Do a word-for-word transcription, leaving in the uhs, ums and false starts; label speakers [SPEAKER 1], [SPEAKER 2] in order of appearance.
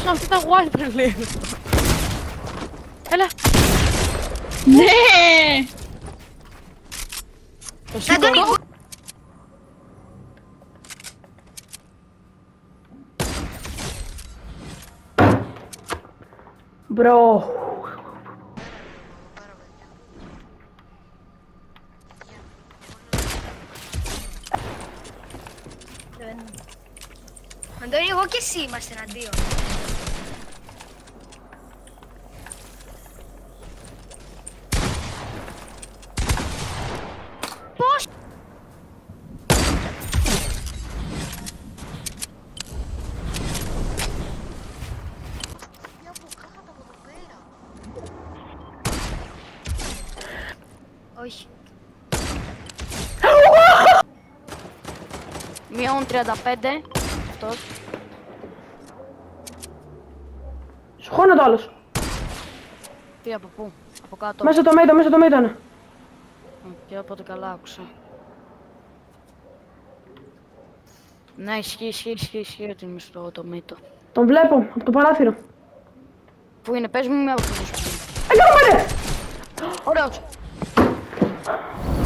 [SPEAKER 1] σκοτώσουν αυτή τα wiper λίγο. Έλα.
[SPEAKER 2] Ναι!
[SPEAKER 1] Το σίγουρο.
[SPEAKER 3] Μπρο.
[SPEAKER 4] Αντώνη, εγώ και εσύ είμαστε εναντίον. Πώς? Όχι.
[SPEAKER 1] Μειών τριάντα πέντε. Αυτός.
[SPEAKER 3] Σχώνω το άλλος.
[SPEAKER 1] Τι από πού? Από κάτω.
[SPEAKER 3] Μέσα το μέιτο, μέσα το μέιτο είναι.
[SPEAKER 1] Και όποτε καλά άκουσα. Ναι, ισχύει, ισχύει, ισχύει, ισχύει ότι είμαι στο το μύτο.
[SPEAKER 3] Τον βλέπω, από το παράθυρο.
[SPEAKER 1] Πού είναι, πες μου μια από το σπίτι.
[SPEAKER 3] Έκανα πέντε!
[SPEAKER 1] Ωραίος.